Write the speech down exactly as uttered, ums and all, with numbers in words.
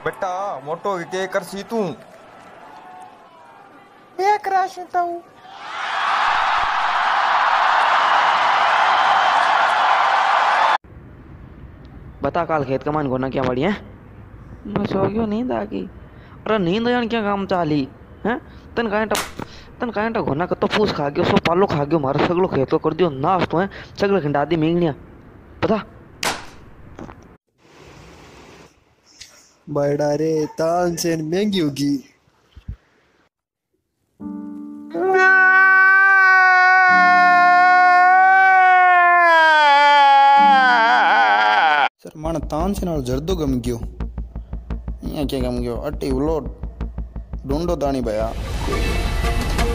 बेटा मोटो के कर सी तू एक राशि ताऊ बता काल खेत का मान घोना क्या बढ़िया बस हो गयो नींद आ गई। अरे नींद जान क्या काम चाली हैं तन कांटा तन कांटा घोना का तो फूस खा गयो सो पालो खा गयो मारा सगलो खेत को कर दियो नाश तो है सगले खंडा दी मेंगनिया पता बड़ा रे तानसेन महंगी होगी। सर माना तानसेन और जर्दो गम गयो यहाँ क्या गम गयो अट्टी उलो ढूंढो दानी भया।